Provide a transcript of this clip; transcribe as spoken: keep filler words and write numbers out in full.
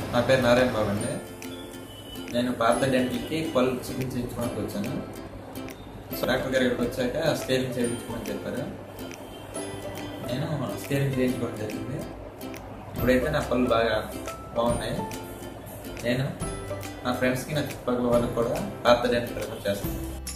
నా పేరు నారాయణ బాబు అండి. నేను పాత డెంటల్కి పళ్ళు చికిత్స చేయించుకోవడానికి వచ్చాను. సో డాక్టర్ గారు ఇక్కడికి వచ్చాక స్కేలింగ్ చేయించుకోమని చెప్పారు. నేను స్కేలింగ్ చేయించుకోవడం జరిగింది. ఇప్పుడైతే నా పళ్ళు బాగా బాగున్నాయి. నేను నా ఫ్రెండ్స్కి నా చుట్టుపక్కల వాళ్ళకి కూడా పాత డెంటల్ ప్రిఫర్ చేస్తాను.